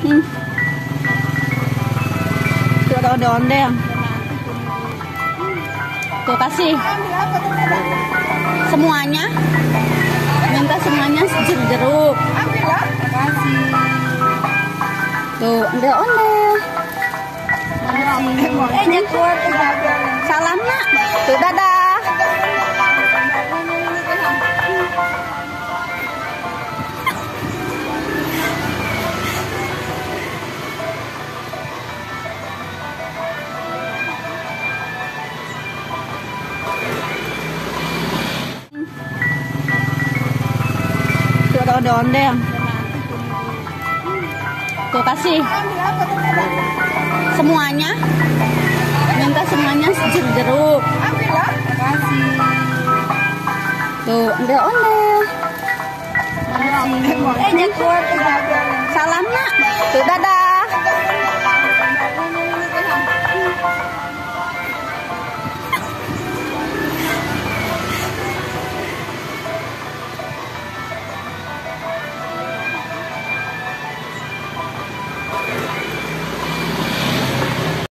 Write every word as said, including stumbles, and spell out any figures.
Hmm. Tuh ada onde-ondel. Tuh kasih. Semuanya. Minta semuanya jeruk. Ambil lah. Makasih. Tuh, ondel-ondel. Eh, jangan keluar. Salam nak. Tuh, dadah. Tuh ada ondel-ondel. Tuh kasih. Semuanya. Minta semuanya jeruk. Ambil lah. Makasih. Tuh, ondel-ondel. Eh, jangan keluar. Salam nak. Tuh, dadah.